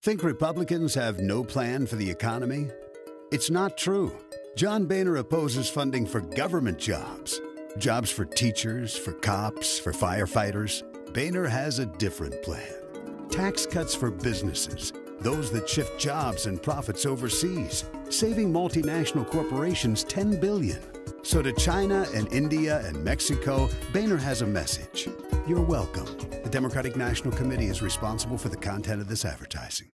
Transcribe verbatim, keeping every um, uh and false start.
Think Republicans have no plan for the economy? It's not true. John Boehner opposes funding for government jobs. Jobs for teachers, for cops, for firefighters. Boehner has a different plan. Tax cuts for businesses, those that shift jobs and profits overseas, saving multinational corporations ten billion dollars. So to China and India and Mexico, Boehner has a message. You're welcome. The Democratic National Committee is responsible for the content of this advertising.